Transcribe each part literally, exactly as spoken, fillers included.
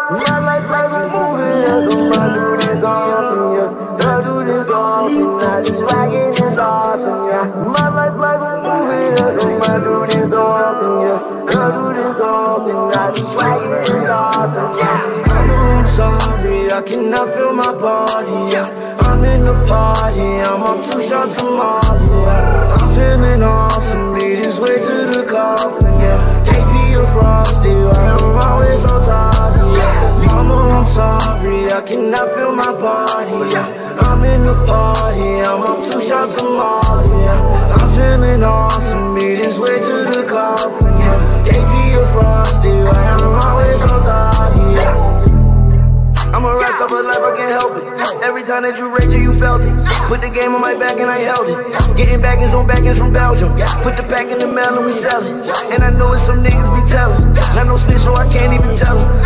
My life like a movie, yeah. So I do this often, yeah. I do this often, I just swaggin' is awesome, yeah. My life like a movie, yeah. So I do this often, yeah. I do this often, I just swaggin' is awesome, yeah. I'm sorry, I cannot feel my body, yeah. I'm in the party, I'm off two shots of Molly, yeah. I'm feeling awesome, lead this way to the coffin, yeah. Take me a frosty, I'm always so tired, yeah. Mama, I'm sorry, I cannot feel my body, yeah. I'm in the party, I'm off two shots of Molly, yeah. I'm feeling awesome, lead this way to the coffin, yeah. Take me a frosty, I'm always so tired, yeah. I'm a rest of a life, I can't help it. Every time that you rage, you felt it. Put the game on my back and I held it. Getting backings on backings from Belgium. Put the pack in the mail and we sell it. And I know it's some niggas be telling. Not no snitch, so I can't even tell them.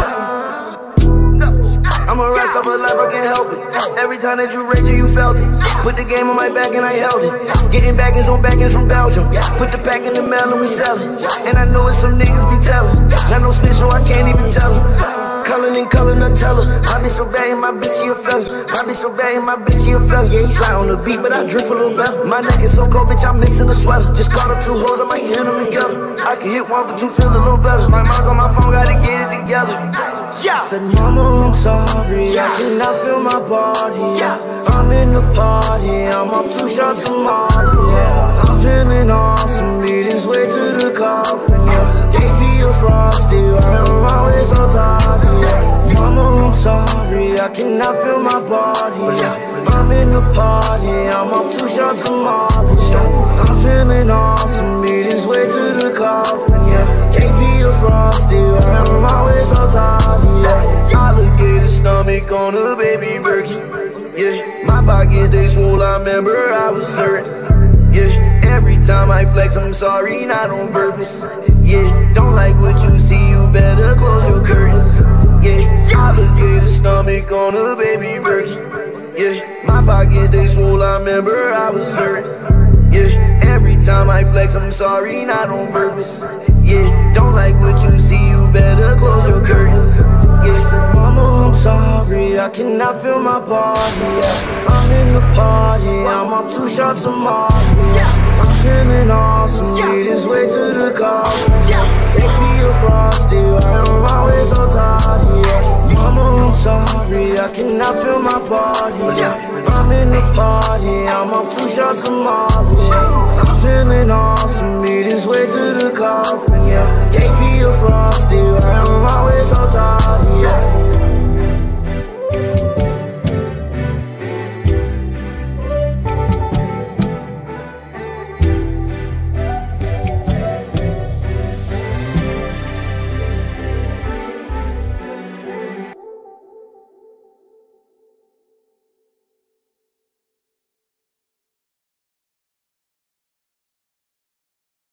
I'm a rest of a life, I can't help it. Every time that you rage, you felt it. Put the game on my back and I held it. Getting backings on backings from Belgium. Put the pack in the mail and we sell it. And I know it's some niggas be telling. Not no snitch, so I can't even tell them. Coloring and color Nutella. My bitch so bad and my bitch she a fella. My bitch so bad and my bitch she a fella. Yeah, he slide on the beat, but I drink a little better. My neck is so cold, bitch, I'm missing a sweater. Just caught up two hoes, I might hit them together. I can hit one, but two feel a little better. My mom on my phone, gotta get it together. Yeah. Said, mama, I'm sorry, I cannot feel my body. Yeah. I'm in the party, I'm off two shots of Molly. Yeah. I'm feeling awesome, lead this way to the coffin. Yeah. Take me a frosty, I'm always so tired. Yeah. Mama, I'm sorry, I cannot feel my body. Yeah. I'm in the party, I'm off two shots of Molly. Yeah. I'm feeling awesome, lead this way to the coffin. Yeah. Take me a frosty, I'm always so tired. Yeah. Alligator stomach on a baby Berkey. Yeah, my pockets they swole, I remember I was certain. Yeah, every time I flex, I'm sorry, not on purpose. Yeah, don't like what you see, you better close your curtains. Yeah, alligator stomach on a baby Berkey. Yeah, my pockets they swole, I remember I was certain. Yeah, every time I flex, I'm sorry, not on purpose. Yeah, don't like what you see, you better close your curtains. Yeah, said mama, I'm sorry, I cannot feel my body. Yeah, I'm in the party, I'm off two shots of Molly. Yeah, I'm feeling awesome, lead this way to the car. Yeah, take me a frosty, I'm always so tired. Yeah, mama, I'm sorry, I cannot feel my body. Yeah, I'm in the party, I'm off two shots of Molly. Yeah, I'm feeling awesome, lead this way to the coffin. Yeah, take me a frosty, I'm always so tired.